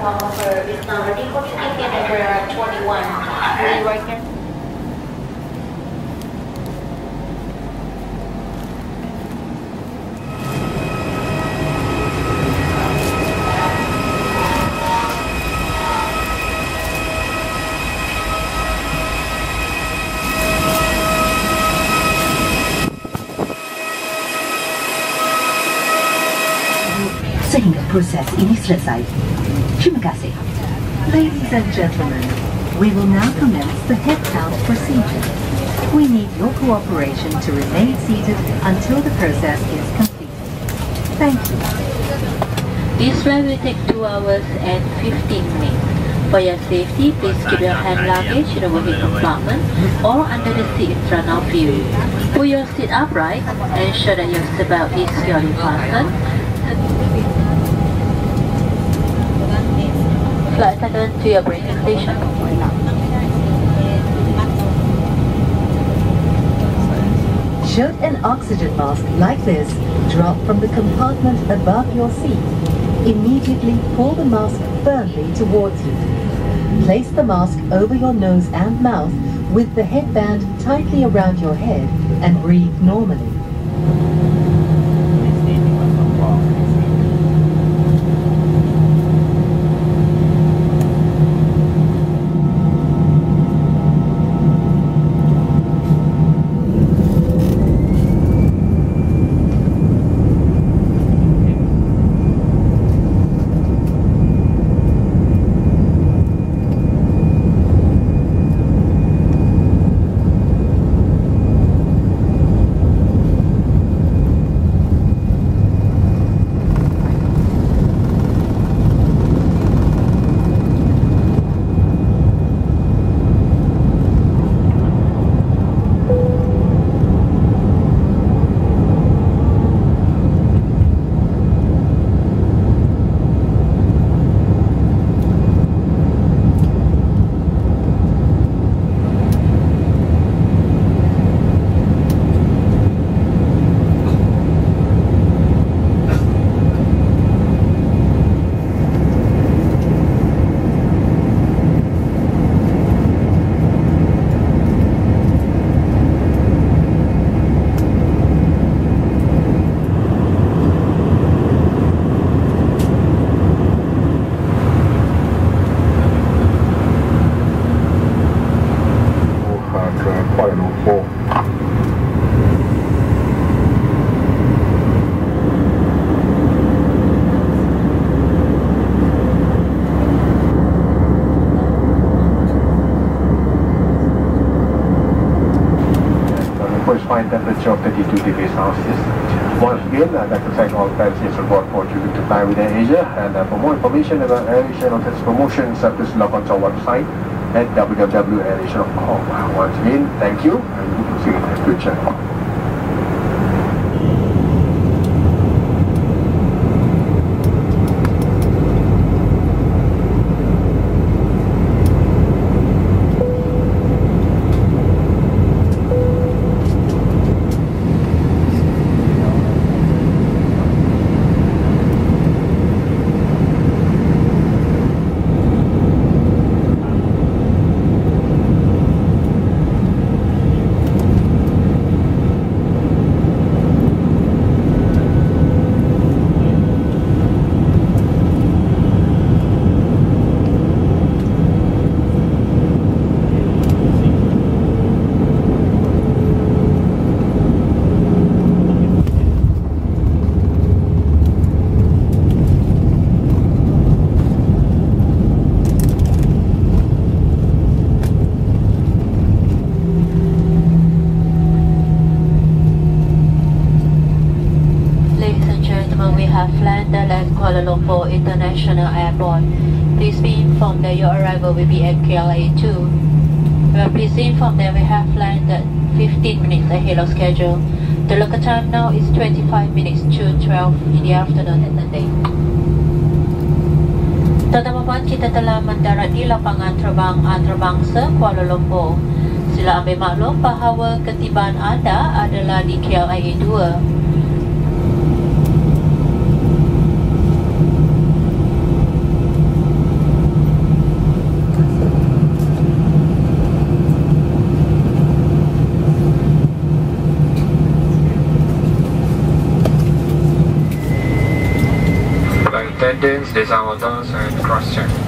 Kuala Lumpur is now ready for check-in at Terminal 21. We welcome. Sehingga proses ini selesai. Terima kasih. Ladies and gentlemen, we will now commence the head count procedure. We need your cooperation to remain seated until the process is completed. Thank you. This flight will take 2 hours and 15 minutes. For your safety, please keep your hand luggage in the vehicle compartment or under the seat in front of you. Put your seat upright and ensure that your seatbelt is securely fastened. Flight attendant to your breaking station. Should an oxygen mask like this drop from the compartment above your seat, immediately pull the mask firmly towards you. Place the mask over your nose and mouth with the headband tightly around your head and breathe normally. Kuala Lumpur. Corresponding temperature of 32 degrees Celsius. Once again, I'd like to thank all passengers aboard for choosing to fly with AirAsia, and for more information about AirAsia and its promotions, please log on to our website at www.airasia.com. Once again, thank you, and we'll see you in the future. Kuala Lumpur International Airport. Please be informed that your arrival will be at KLA 2. We are pleased to inform that we have landed 15 minutes ahead of schedule. The local time now is 25 minutes to 12 in the afternoon today. Tuan-tuan, kita telah mendarat di lapangan terbang antarabangsa Kuala Lumpur. Sila ambil maklum bahawa ketibaan anda adalah di KLA 2. attendants, these are our doors and cross check.